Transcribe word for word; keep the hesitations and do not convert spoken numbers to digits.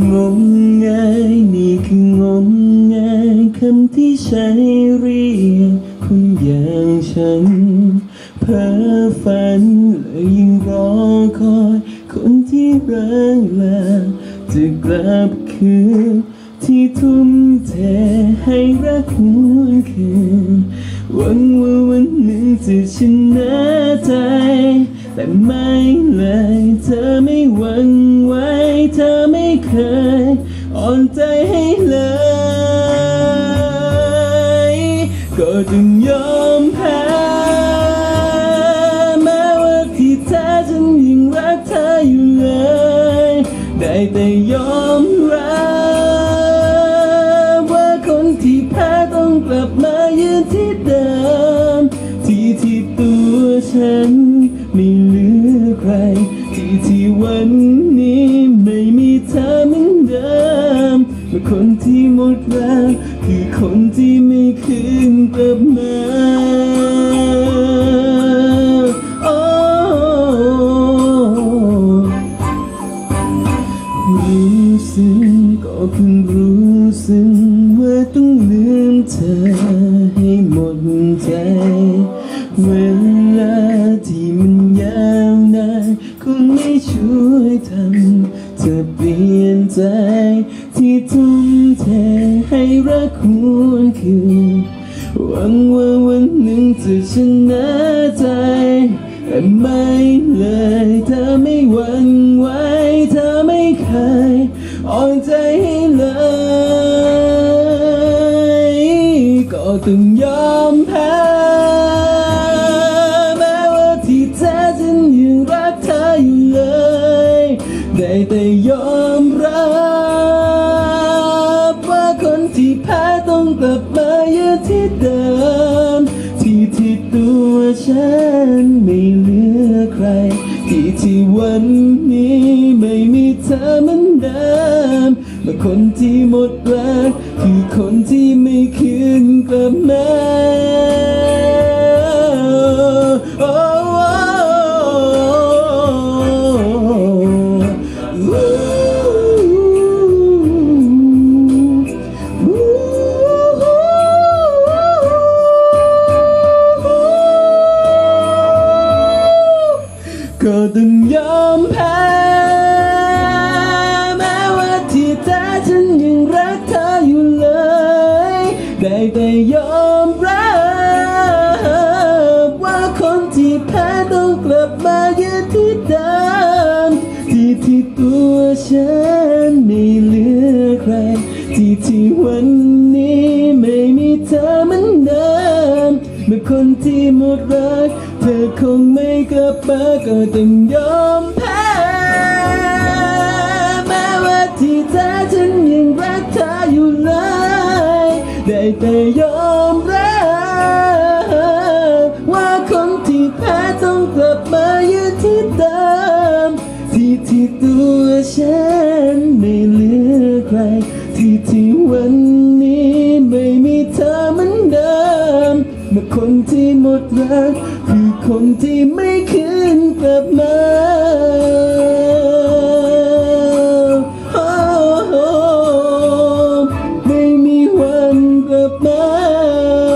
งมงายนี่คืองมงายคำที่ใช้เรียกคนอย่างฉันเพ้อฝันและยิ่งรอคอยคนที่รักแล้วจะกลับคืนที่ทุ่มเทให้รักหวนคืนหวังว่าวันหนึ่งจะชนะใจแต่ไม่เลยเธอไม่หวั่นไหวเธอไม่เคยอ่อนใจให้เลยก็ต้องยอมแพ้แม้ว่าที่แท้ฉันยังรักเธออยู่เลยได้แต่ยอมรับว่าคนที่แพ้ต้องกลับมายืนที่เดิมที่ที่ตัวฉันไม่เหลือใครที่ที่วันนี้ไม่มีเธอเหมือนเดิมเมื่อคนที่หมดแรงคือคนที่ไม่คืนกลับมาโอ้รู้สึกก็เพิ่งรู้สึกว่าต้องลืมเธอให้หมดใจเวลาที่มันยาวนานคงไม่ช่วยทำเธอเปลี่ยนใจที่ทุ่มเทให้รักหวนคืนหวังว่าวันหนึ่งจะชนะใจแต่ไม่เลยเธอไม่หวั่นไหวเธอไม่เคยอ่อนใจให้เลยก็ต้องยอมแพ้แม้ว่าที่แท้ฉันยังรักเธออยู่เลยได้แต่ยอมรับว่าคนที่แพ้ต้องกลับมายืนที่เดิมที่ที่ตัวฉันไม่เหลือใครที่ที่วันนี้ไม่มีเธอเหมือนเดิมเมื่อคนที่หมดแรงคือคนที่ไม่คืนกลับมาโอ้ก็ต้องยอมแพ้แม้ว่าที่แท้ฉันยังรักเธออยู่เลยได้แต่ยอมรับว่าคนที่แพ้ต้องกลับมายืนที่เดิมที่ที่ตัวฉันไม่เหลือใครที่ที่วันนี้ไม่มีเธอเหมือนเดิมเมื่อคนที่หมดรักเธอคงไม่กลับมาก็ต้องยอมแพ้แม้ว่าที่แท้ฉันยังรักเธออยู่เลยได้แต่ยอมรับว่าคนที่แพ้ต้องกลับมายืนที่เดิมที่ที่ตัวฉันไม่เหลือใครที่ที่วันนี้ไม่มีเธอเหมือนเดิมเมื่อคนที่หมดรักคือคนที่ไม่คืนกลับมาไม่มีวันกลับมา